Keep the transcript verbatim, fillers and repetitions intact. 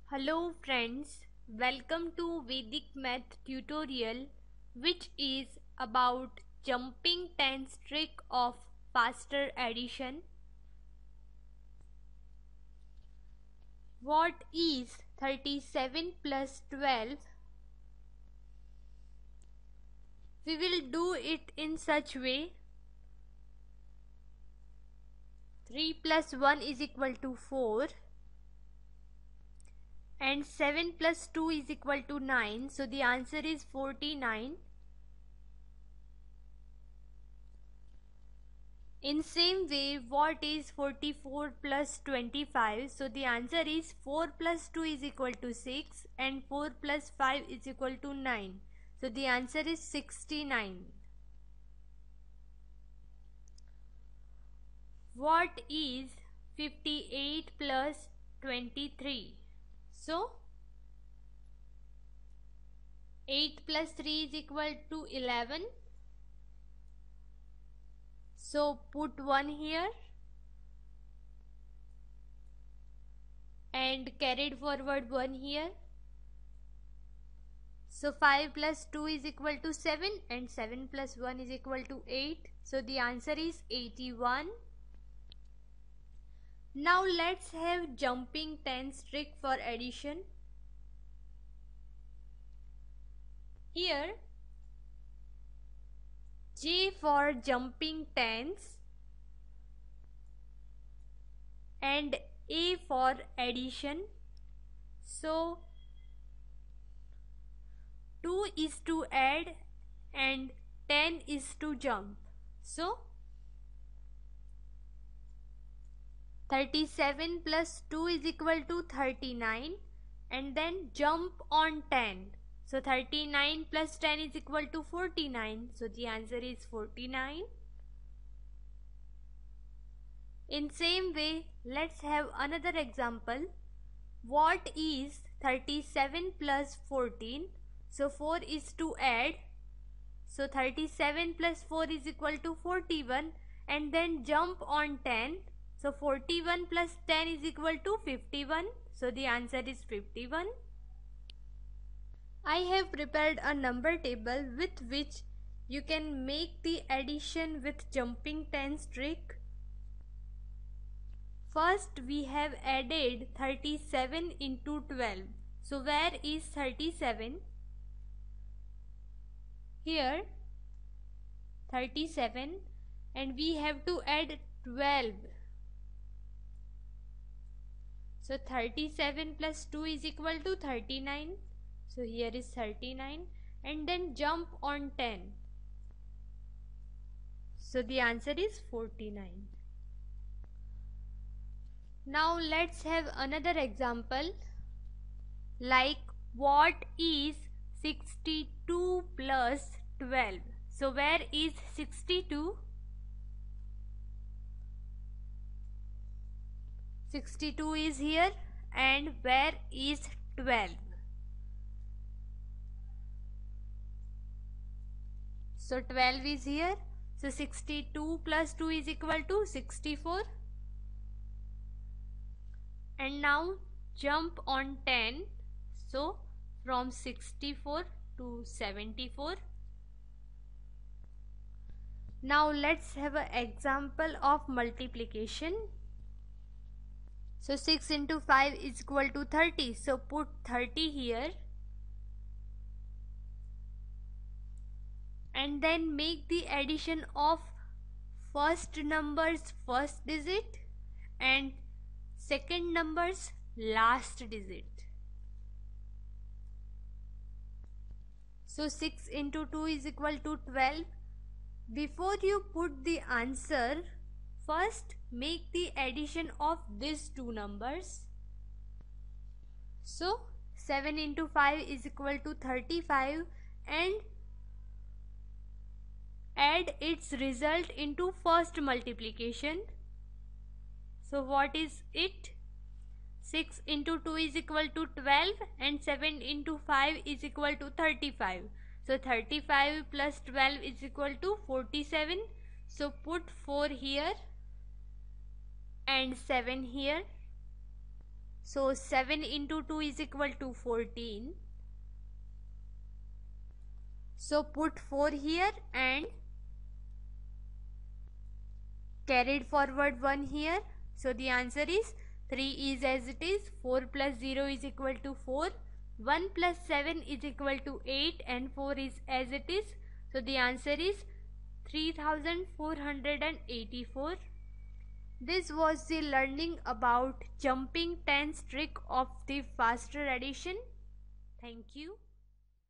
Hello friends, welcome to Vedic Math tutorial which is about jumping tens trick of faster addition. What is thirty-seven plus twelve? We will do it in such way. three plus one is equal to four. And seven plus two is equal to nine, so the answer is forty-nine. In same way, what is forty-four plus twenty-five? So the answer is four plus two is equal to six and four plus five is equal to nine. So the answer is sixty-nine. What is fifty-eight plus twenty-three? So eight plus three is equal to eleven. So put one here and carried forward one here. So five plus two is equal to seven and seven plus one is equal to eight. So the answer is eighty-one. Now let's have jumping tens trick for addition. Here J for jumping tens and A for addition. So two is to add and ten is to jump. So thirty-seven plus two is equal to thirty-nine and then jump on ten. So thirty-nine plus ten is equal to forty-nine. So the answer is forty-nine. In same way, let's have another example. What is thirty-seven plus fourteen? So four is to add. So thirty-seven plus four is equal to forty-one and then jump on ten. So forty-one plus ten is equal to fifty-one. So the answer is fifty-one. I have prepared a number table with which you can make the addition with jumping tens trick. First we have added thirty-seven into twelve. So where is thirty-seven? Here thirty-seven and we have to add twelve. So thirty-seven plus two is equal to thirty-nine. So here is thirty-nine and then jump on ten. So the answer is forty-nine. Now let's have another example. Like what is sixty-two plus twelve? So where is sixty-two? sixty-two is here and where is twelve? So twelve is here. So sixty-two plus two is equal to sixty-four. And now jump on ten. So from sixty-four to seventy-four. Now let's have an example of multiplication. So six into five is equal to thirty. So put thirty here. And then make the addition of first number's first digit and second number's last digit. So six into two is equal to twelve. Before you put the answer, first make the addition of these two numbers. So seven into five is equal to thirty-five and add its result into first multiplication. So what is it? six into two is equal to twelve and seven into five is equal to thirty-five. So thirty-five plus twelve is equal to forty-seven. So put four here and seven here. So seven into two is equal to fourteen. So put four here and carried forward one here. So the answer is three is as it is. four plus zero is equal to four. one plus seven is equal to eight and four is as it is. So the answer is three thousand four hundred eighty-four. This was the learning about jumping tens trick of the faster addition. Thank you.